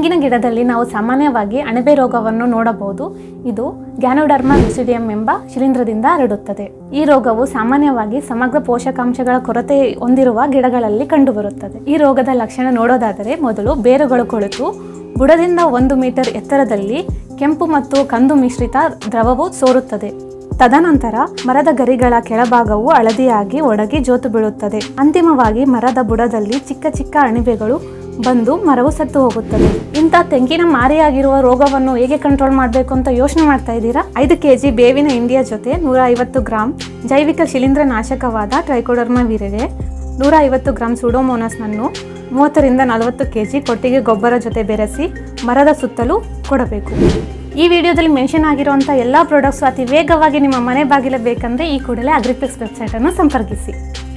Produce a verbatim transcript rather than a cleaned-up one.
ತೆಂಗಿನ ಗಿಡದಲ್ಲಿ ನಾವು ಸಾಮಾನ್ಯವಾಗಿ ಅಣಬೆ ರೋಗವನ್ನು ನೋಡಬಹುದು. ಇದು ಗ್ಯಾನೋಡರ್ಮಾ ಲುಸಿಡಿಯಂ ಎಂಬ ಶಿಲೀಂಧ್ರದಿಂದ ಹರಡುತ್ತದೆ. ಈ ರೋಗವು ಸಾಮಾನ್ಯವಾಗಿ ಸಮಗ್ರ ಪೋಷಕಾಂಶಗಳ ಕೊರತೆ ಹೊಂದಿರುವ ಗಿಡಗಳಲ್ಲಿ ಕಂಡುಬರುತ್ತದೆ. ಈ ರೋಗದ ಲಕ್ಷಣ ನೋಡೋದಾದರೆ ಮೊದಲು ಬೇರುಗಳು ಕೊಳೆತು ಬುಡದಿಂದ ಒಂದು ಮೀಟರ್ ಎತ್ತರದಲ್ಲಿ ಕೆಂಪು ಮತ್ತು ಕಂದು ಮಿಶ್ರಿತ ದ್ರವವು ಸೋರುತ್ತದೆ. ತದನಂತರ ಮರದ ಗರಿಗಳ ಕೆಳಭಾಗವು ಹಳದಿಯಾಗಿ ಒಣಗಿ ಜೋತು ಬೀಳುತ್ತದೆ. ಅಂತಿಮವಾಗಿ ಮರದ ಬುಡದಲ್ಲಿ ಚಿಕ್ಕ ಚಿಕ್ಕ ಅಣಬೆಗಳು ಬಂದು ಮರವು ಸತ್ತು ಹೋಗುತ್ತದೆ. ಇಂಥ ತೆಂಗಿನ ಮಾರಿಯಾಗಿರುವ ರೋಗವನ್ನು ಹೇಗೆ ಕಂಟ್ರೋಲ್ ಮಾಡಬೇಕು ಅಂತ ಯೋಚನೆ ಮಾಡ್ತಾ ಇದ್ದೀರಾ? ಐದು ಕೆಜಿ ಬೇವಿನ ಹಿಂಡಿಯ ಜೊತೆ ನೂರ ಐವತ್ತು ಗ್ರಾಂ ಜೈವಿಕ ಶಿಲೀಂಧ್ರ ನಾಶಕವಾದ ಟ್ರೈಕೋಡರ್ಮಾ ವಿರಿಡೆ, ನೂರ ಐವತ್ತು ಗ್ರಾಂ ಸೂಡೋಮೋನಾಸ್ನನ್ನು ಮೂವತ್ತರಿಂದ ನಲವತ್ತು ಕೆಜಿ ಕೊಟ್ಟಿಗೆ ಗೊಬ್ಬರ ಜೊತೆ ಬೆರೆಸಿ ಮರದ ಸುತ್ತಲೂ ಕೊಡಬೇಕು. ಈ ವಿಡಿಯೋದಲ್ಲಿ ಮೆನ್ಷನ್ ಆಗಿರುವಂಥ ಎಲ್ಲ ಪ್ರಾಡಕ್ಟ್ಸು ಅತಿ ವೇಗವಾಗಿ ನಿಮ್ಮ ಮನೆ ಬಾಗಿಲ ಬೇಕಂದರೆ ಈ ಕೂಡಲೇ ಅಗ್ರಿಪ್ಲೆಕ್ಸ್ ವೆಬ್ಸೈಟನ್ನು ಸಂಪರ್ಕಿಸಿ.